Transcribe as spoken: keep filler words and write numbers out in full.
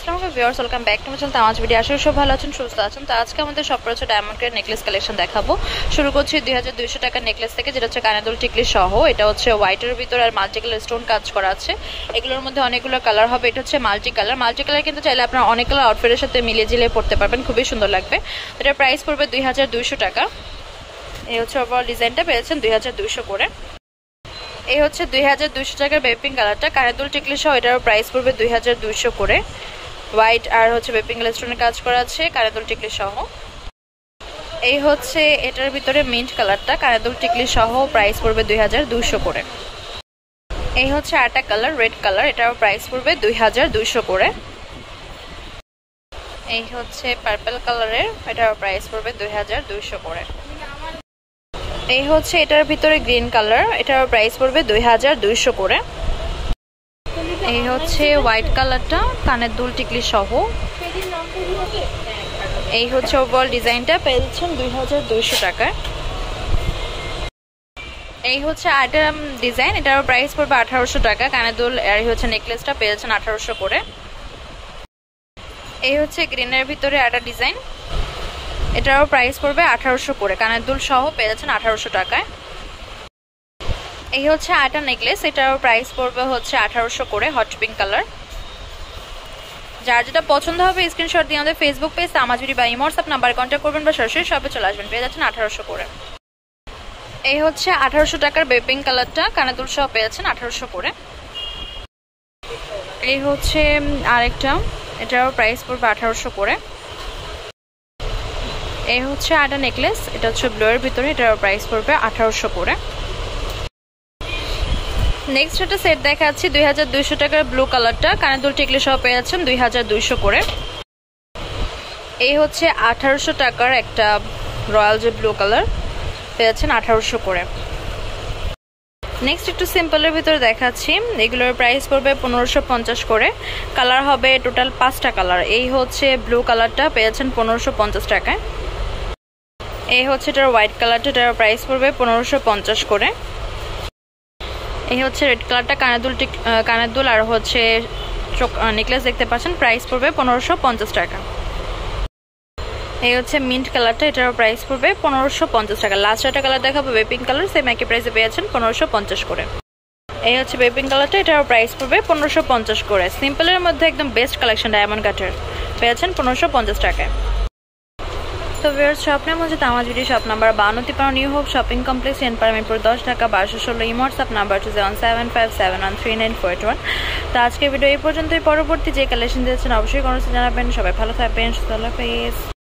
আসসালামু আলাইকুম viewers, welcome back to my channel Tamaj BD. আশা করি সব ভালো আছেন, সুস্থ আছেন। তো আজকে আমাদের সব হচ্ছে ডায়মন্ড কাটের নেকলেস কালেকশন দেখাবো। শুরু করছি দুই হাজার দুইশো টাকার নেকলেস থেকে, যেটা হচ্ছে কানের দুল টিকলি সহ। এটা হচ্ছে হোয়াইটের ভিতরে আর মাল্টি কালার স্টোন কাজ করা আছে। এগুলোর মধ্যে অনেকগুলো কালার হবে। এটা হচ্ছে মাল্টি কালার। মাল্টি কালার কিন্তু চাইলে আপনারা অনেক কালার আউটফিটের সাথে মিলিয়ে জিলিয়ে পড়তে পারবেন, খুবই সুন্দর লাগবে। এটার প্রাইস পড়বে দুই হাজার দুইশো টাকা। এই হচ্ছে ওভারঅল ডিজাইনটা পেয়েছেন দুই হাজার দুইশো করে। এই হচ্ছে দুই হাজার দুইশো টাকার বেপিং কালারটা, কানের দুল টিকলি সহ। এটারও প্রাইস পড়বে দুই হাজার দুইশো করে। হোয়াইট আর হচ্ছে বেপিং স্টোনের কাজ করা আছে, কানের দুল টিকলি সহ। এই হচ্ছে এটার ভিতরে মিন্ট কালারটা, কানের দুল টিকলি সহ, প্রাইস পড়বে দুই হাজার দুইশো করে। এই হচ্ছে আরেকটা কালার, রেড কালার। এটারও প্রাইস পড়বে দুই হাজার দুইশো করে। এই হচ্ছে পার্পল কালারের, এটারও প্রাইস পড়বে দুই হাজার দুইশো করে। এই হচ্ছে এটার ভিতরে গ্রিন কালার, এটার প্রাইস পড়বে দুই হাজার দুইশো করে। এই হচ্ছে হোয়াইট কালারটা, কানের দুল টিকলি সহ। এই হচ্ছে ওভারঅল ডিজাইনটা পেয়েছেন দুই হাজার দুইশো টাকায়। এই হচ্ছে আরেকটা ডিজাইন, এটার প্রাইস পড়বে আঠারোশো টাকা। কানের দুল আর এই হচ্ছে নেকলেসটা পেয়েছেন আঠারোশো করে। এই হচ্ছে গ্রিনের ভিতরে আরেকটা ডিজাইন, এটারও প্রাইস পড়বে আঠারোশো করে। কানের দুল সহ পেয়েছেন আঠারোশো টাকায়। এই হচ্ছে আটা নেকলেস, এটারও প্রাইস পড়বে হচ্ছে আঠারোশো করে, হট পিঙ্ক কালার। যার যেটা পছন্দ হবে স্ক্রিনশট দিয়ে আমাদের ফেসবুক পেজ তামাজ বিডি বা ইমো হোয়াটসঅ্যাপ নাম্বার কন্ট্যাক্ট করবেন বা সরাসরি শপে চলে আসবেন, পেয়ে যাচ্ছেন আঠারোশো করে। এই হচ্ছে আঠারোশো টাকার বেপিং কালারটা, কানের দুল সহ পেয়েছেন আঠারোশো করে। এই হচ্ছে আরেকটা, এটারও প্রাইস পড়বে আঠারোশো করে। এই হচ্ছে আটা নেকলেস, এটা হচ্ছে ব্লু এর ভিতরে, এটারও প্রাইস পড়বে আঠারোশো করে। নেক্সট একটা সেট দেখাচ্ছি দুই হাজার দুইশো টাকার ব্লু কালারটা, কানের দুল টিকলি সহ পেয়ে যাচ্ছেন দুই হাজার দুইশো করে। এই হচ্ছে আঠারোশো টাকার একটা রয়্যাল যে ব্লু কালার, পেয়েছেন আঠারোশো করে। নেক্সট একটু সিম্পলের ভিতরে দেখাচ্ছি, এগুলোর প্রাইস পড়বে পনেরোশো পঞ্চাশ করে। কালার হবে টোটাল পাঁচটা কালার। এই হচ্ছে ব্লু কালারটা, পেয়েছেন পনেরোশো পঞ্চাশ টাকায়। এই হচ্ছে এটার হোয়াইট কালারটা, এটার প্রাইস পড়বে পনেরোশো পঞ্চাশ করে। এই হচ্ছে রেড কালারটা, কানের দুল টিক কানের দুল আর হচ্ছে চোখ নেকলেস দেখতে পাচ্ছেন, প্রাইস পড়বে পনেরোশো পঞ্চাশ টাকা। এই হচ্ছে মিন্ট কালারটা, এটারও প্রাইস পড়বে পনেরোশো পঞ্চাশ টাকা। লাস্ট একটা কালার দেখাবো বেপিং কালার, সেম একই প্রাইসে পেয়েছেন পনেরোশো পঞ্চাশ করে। এই হচ্ছে বেপিং কালারটা, এটারও প্রাইস পড়বে পনেরোশো পঞ্চাশ করে। সিম্পলের মধ্যে একদম বেস্ট কালেকশন ডায়মন্ড কাটের, পেয়েছেন পনেরোশো পঞ্চাশ টাকায়। তো ভিউয়ার্স, শপ নাম হচ্ছে তামাজ বিডি, শপ নাম্বার বান্ন তিপ্পান্ন, New Hope shopping complex, Senpara, Mirpur দশ, ঢাকা বারোশো ষোলো। Imo WhatsApp number two seven seven five seven one three nine four eight one. তো আজকের ভিডিও এই পর্যন্তই। পরবর্তী যে কালেকশন দিয়েছেন অবশ্যই কোনো জানাবেন। সবাই ভালো থাকবেন, সুস্থ, আল্লাহ হাফেজ।